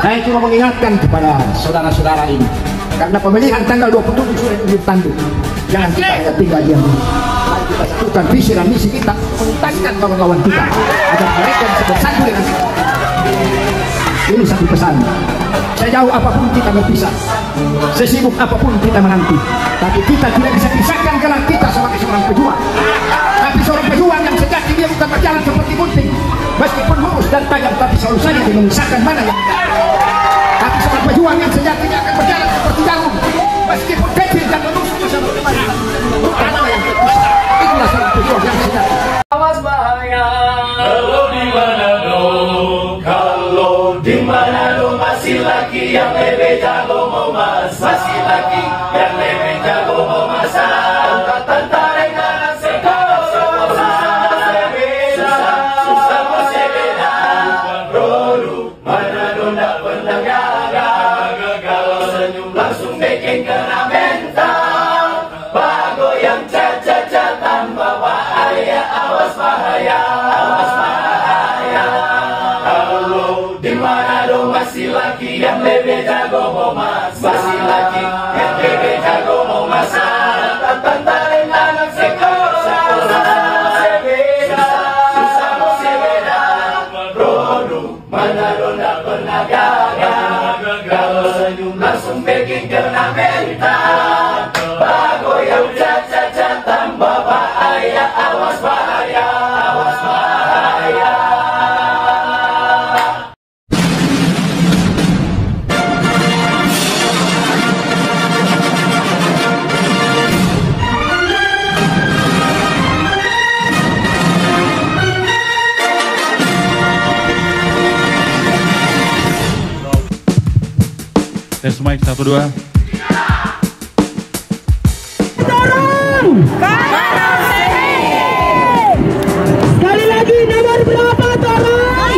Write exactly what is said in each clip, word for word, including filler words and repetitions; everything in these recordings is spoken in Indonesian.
Saya cuma mengingatkan kepada saudara-saudara ini, karena pemilihan tanggal dua puluh tujuh sudah ujung tanduk. Jangan kita hanya tinggal diam. Mari kita satukan visi dan misi kita, menuntaskan kawan-kawan kita agar mereka bisa bersatu dengan kita. Ini satu pesan. Sejauh apapun kita berpisah, sesibuk apapun kita menanti, tapi kita tidak bisa pisahkan gelar kita sebagai seorang pejuang. Tapi seorang pejuang yang sejati dia bukan berjalan seperti gunting, meskipun lurus dan tajam, tapi selalu saja dia memisahkan mana yang benar. Tapi seorang pejuang yang sejati dia akan berjalan seperti jarum, meskipun kecil dan menusuk bersama teman. Mana yang terpisah. Itulah seorang pejuang yang sejati. Awas bahaya kalau di Manado, kalau di Manado masih laki yang lebih jago mau mas, masih laki yang lebih jago mau masak. Angkatan tarik kanan segala susah beda, susah masih beda. Produk Manado ndak pernah gagal, kalau senyum langsung bikin kena mental. Bago yang caca-caca tambah bahaya, awas bahaya, awas bahaya. Kalau di Manado masih laki yang lebih jago mau mas, masih laki yang lebih jago mau masak. Tantan tarik anak sekolah, susah beda, susah masih beda. Produk Manado ndak pernah gagal, kalau senyum langsung bikin kena mental. Bago yang caca-caca tambah bahaya, awas bahaya, awas bahaya. Tes mic satu dua. Dorong kanan sini. Sekali lagi nomor berapa dorong?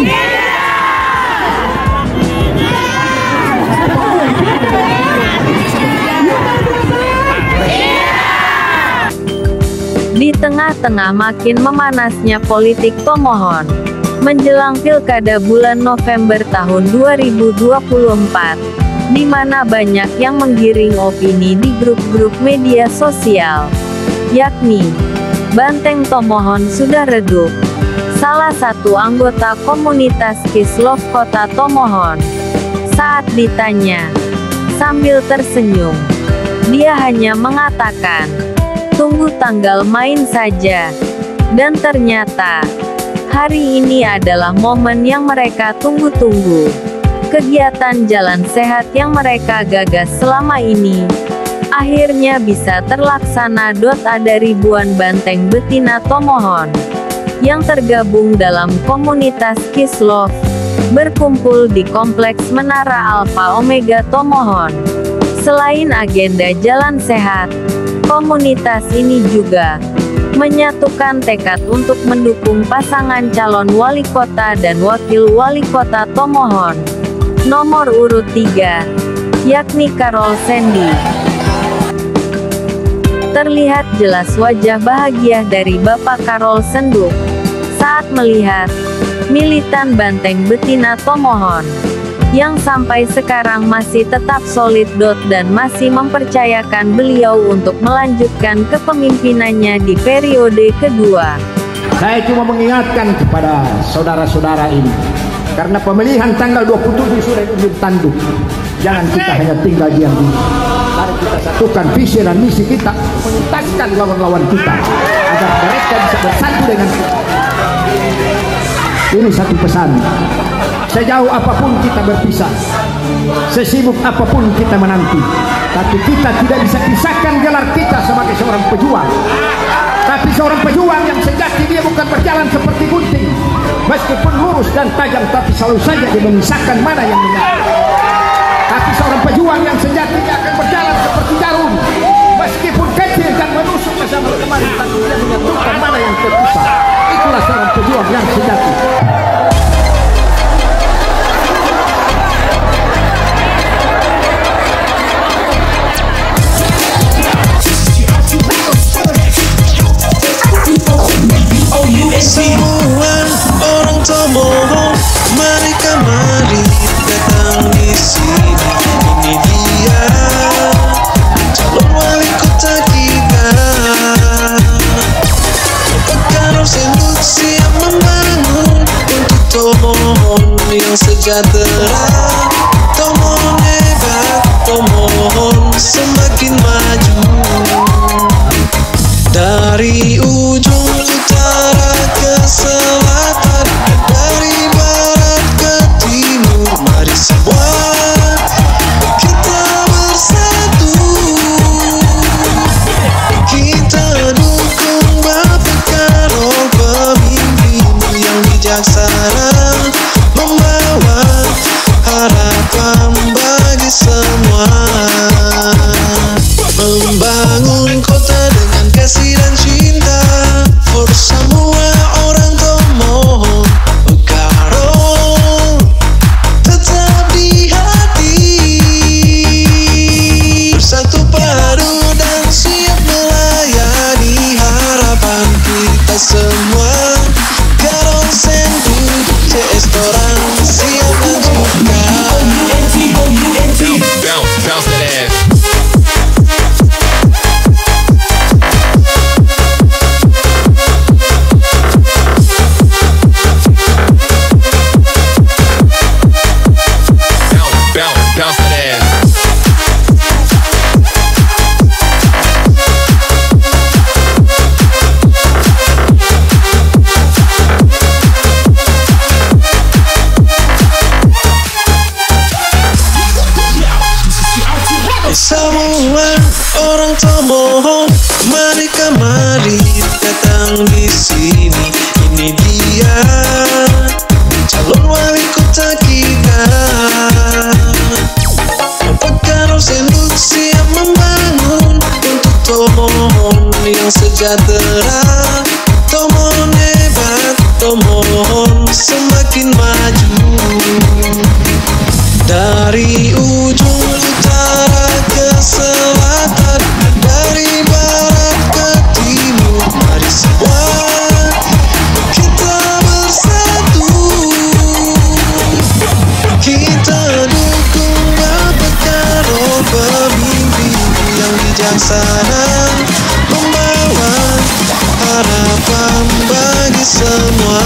Di tengah-tengah makin memanasnya politik Tomohon menjelang Pilkada bulan November tahun dua ribu dua puluh empat, di mana banyak yang menggiring opini di grup-grup media sosial, yakni Banteng Tomohon sudah redup. Salah satu anggota komunitas Kislov Kota Tomohon, saat ditanya, sambil tersenyum, dia hanya mengatakan, tunggu tanggal main saja. Dan ternyata, hari ini adalah momen yang mereka tunggu-tunggu. Kegiatan jalan sehat yang mereka gagas selama ini akhirnya bisa terlaksana. Ada ribuan banteng betina Tomohon yang tergabung dalam komunitas Kislov berkumpul di kompleks Menara Alfa Omega Tomohon. Selain agenda jalan sehat, komunitas ini juga menyatukan tekad untuk mendukung pasangan calon wali kota dan wakil wali kota Tomohon nomor urut tiga, yakni Karol Sandy. Terlihat jelas wajah bahagia dari Bapak Karol Senduk saat melihat militan banteng betina Tomohon yang sampai sekarang masih tetap solid. Dan masih mempercayakan beliau untuk melanjutkan kepemimpinannya di periode kedua. Saya cuma mengingatkan kepada saudara-saudara ini, karena pemilihan tanggal dua puluh tujuh sudah ujung tanduk. Jangan kita hanya tinggal diam. Mari kita satukan visi dan misi kita, menuntaskan lawan-lawan kita agar mereka bisa bersatu dengan kita. Ini satu pesan. Sejauh apapun kita berpisah, sesibuk apapun kita menanti, tapi kita tidak bisa pisahkan gelar kita sebagai seorang pejuang. Tapi seorang pejuang yang sejati dia bukan berjalan seperti gunting, meskipun lurus dan tajam, tapi selalu saja dia memisahkan mana yang benar. Tapi seorang pejuang yang sejati dia akan berjalan seperti jarum, meskipun kecil dan menusuk bersama teman, tapi dia menyatukan mana yang terpisah. Itulah seorang pejuang yang sejati. Semua orang Tomohon, mereka mari datang di sejahtera. Tomohon hebat, tomohon semakin maju. Dari ujung utara ke selatan, dari barat ke timur, mari semua kita bersatu. Kita dukung Bapak Karol, pemimpin yang bijaksana, membawa harapan bagi semua. Membangun kota dengan kasih dan cinta, for semua orang Tomohon. Karol tetap di hati, bersatu padu dan siap melayani harapan kita semua. Karol Sendu C S Torang siap lanjutkan. Bounce, bounce that ass. Bounce that ass. Semua orang Tomohon, mari kemari datang di sini. Ini dia calon wali kota kita. Bapak Karol Sendu siap membangun untuk Tomohon yang sejahtera. Tomohon hebat, Tomohon semakin maju. Dari ujung utara ke selatan, dari barat ke timur, mari semua kita bersatu. Kita dukung Bapak Karol, pemimpin yang bijaksana, membawa harapan bagi semua.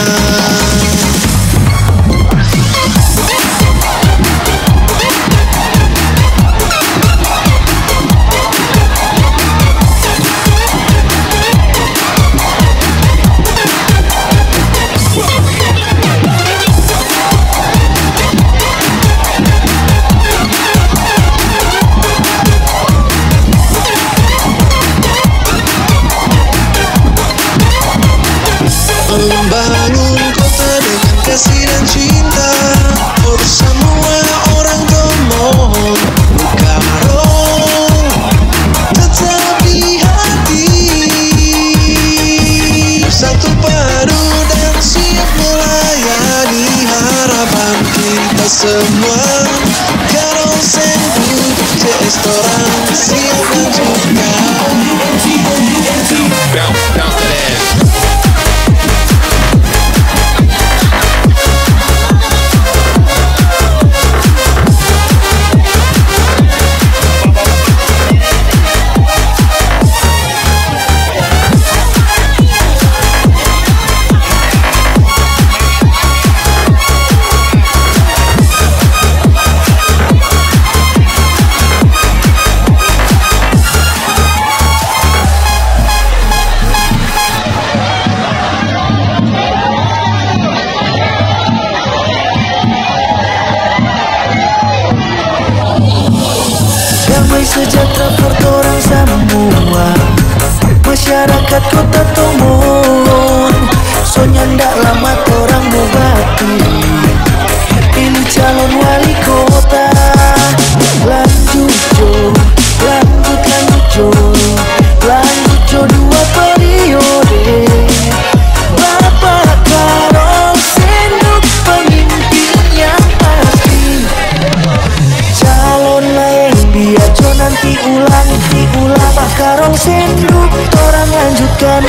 Membangun kota dengan kasih dan cinta, for semua orang Tomohon. Karol tetap di hati, satu padu dan siap melayani harapan kita semua. Karol Sendu C S Torang siap lanjutkan. Bounce, bounce that ass. Damai sejahtera for orang semua, masyarakat kota Tomohon. Soalnya ndak lama orang mau batu, pilih calon wali kota. Lanjut jo, lanjut lanjut jo, lanjut jo dua periode. Bapak Karol Sendu pemimpin yang pasti. Calon lain biar jo nanti ulang, diulang. Pak Karol Sendu orang lanjutkan.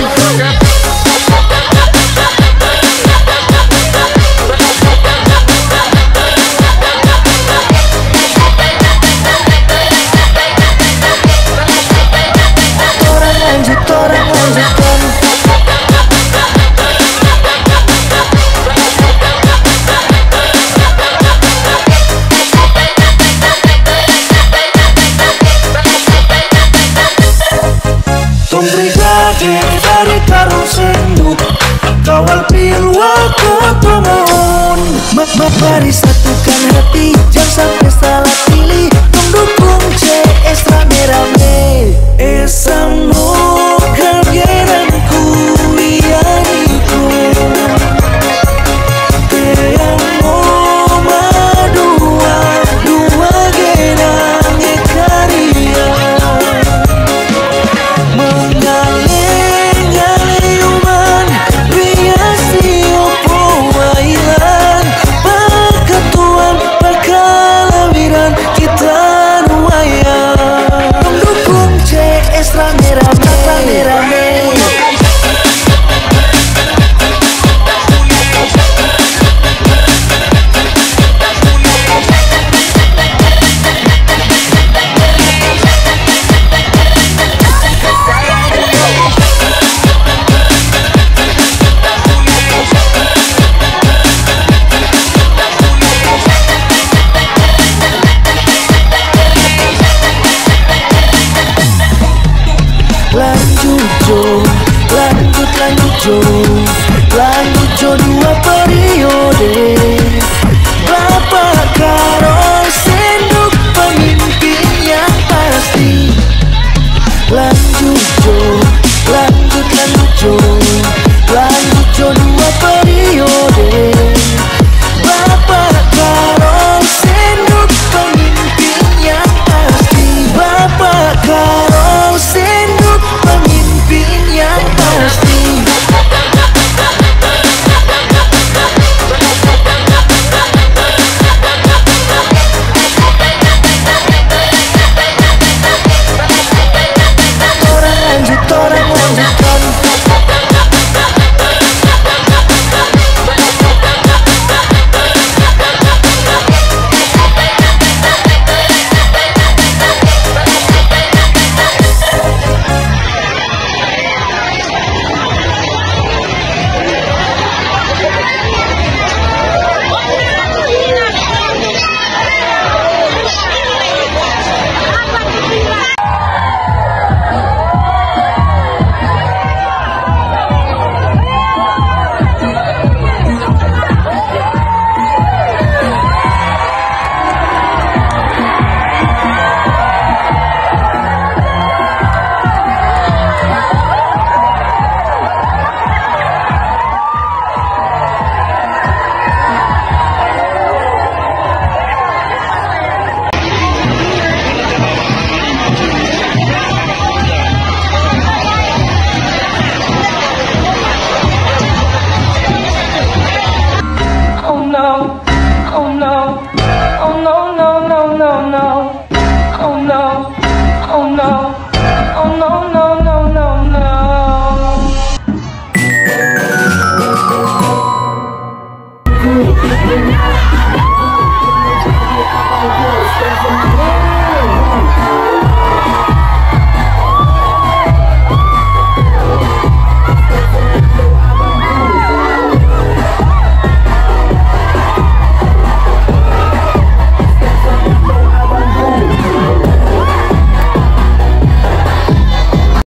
Mari satukan hati, jangan sampai salah